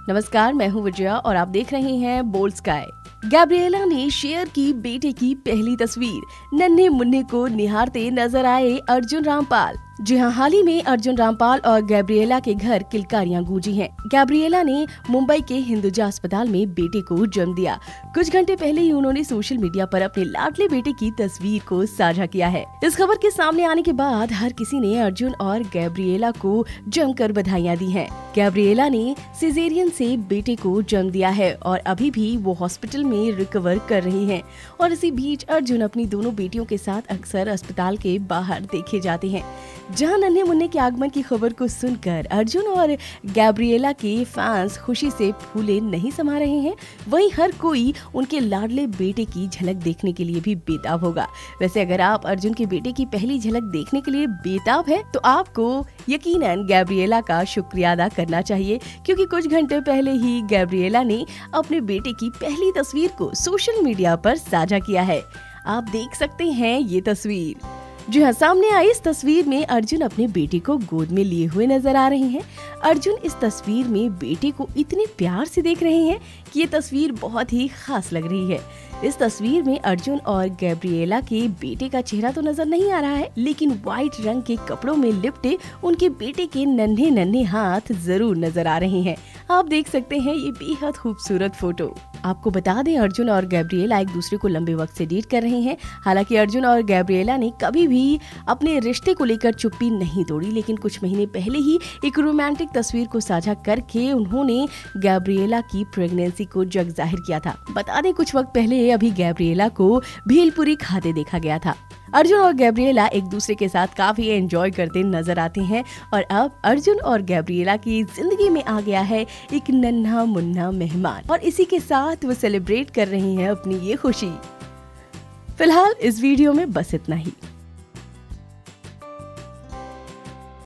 नमस्कार, मैं हूँ विजया और आप देख रहे हैं बोल्डस्काई। गैब्रिएला ने शेयर की बेटे की पहली तस्वीर। नन्हे मुन्ने को निहारते नजर आए अर्जुन रामपाल। जी हाँ, हाल ही में अर्जुन रामपाल और गैब्रिएला के घर किलकारियां गूंजी हैं। गैब्रिएला ने मुंबई के हिंदुजा अस्पताल में बेटे को जन्म दिया। कुछ घंटे पहले ही उन्होंने सोशल मीडिया पर अपने लाडले बेटे की तस्वीर को साझा किया है। इस खबर के सामने आने के बाद हर किसी ने अर्जुन और गैब्रिएला को जमकर बधाइयां दी हैं। गैब्रिएला ने सिजेरियन से बेटे को जन्म दिया है और अभी भी वो हॉस्पिटल में रिकवर कर रही हैं। और इसी बीच अर्जुन अपनी दोनों बेटियों के साथ अक्सर अस्पताल के बाहर देखे जाते हैं। जहां नन्हे मुन्ने के आगमन की खबर को सुनकर अर्जुन और गैब्रिएला के फैंस खुशी से फूले नहीं समा रहे हैं, वहीं हर कोई उनके लाडले बेटे की झलक देखने के लिए भी बेताब होगा। वैसे अगर आप अर्जुन के बेटे की पहली झलक देखने के लिए बेताब है तो आपको यकीनन गैब्रिएला का शुक्रिया अदा करना चाहिए, क्योंकि कुछ घंटे पहले ही गैब्रिएला ने अपने बेटे की पहली तस्वीर को सोशल मीडिया पर साझा किया है। आप देख सकते हैं ये तस्वीर। जी हाँ, सामने आई इस तस्वीर में अर्जुन अपने बेटे को गोद में लिए हुए नजर आ रहे हैं। अर्जुन इस तस्वीर में बेटे को इतने प्यार से देख रहे हैं कि ये तस्वीर बहुत ही खास लग रही है। इस तस्वीर में अर्जुन और गैब्रिएला के बेटे का चेहरा तो नजर नहीं आ रहा है, लेकिन व्हाइट रंग के कपड़ों में लिपटे उनके बेटे के नन्हे नन्हे हाथ जरूर नजर आ रहे हैं। आप देख सकते हैं ये बेहद खूबसूरत फोटो। आपको बता दें, अर्जुन और गैब्रिएला एक दूसरे को लंबे वक्त से डेट कर रहे हैं। हालांकि अर्जुन और गैब्रिएला ने कभी भी अपने रिश्ते को लेकर चुप्पी नहीं तोड़ी, लेकिन कुछ महीने पहले ही एक रोमांटिक तस्वीर को साझा करके उन्होंने गैब्रिएला की प्रेगनेंसी को जग जाहिर किया था। बता दें, कुछ वक्त पहले अभी गैब्रिएला को भेलपुरी खाते देखा गया था। अर्जुन और गैब्रिएला एक दूसरे के साथ काफी एंजॉय करते नजर आते हैं और अब अर्जुन और गैब्रिएला की जिंदगी में आ गया है एक नन्हा मुन्ना मेहमान, और इसी के साथ वो सेलिब्रेट कर रहे हैं अपनी ये खुशी। फिलहाल इस वीडियो में बस इतना ही।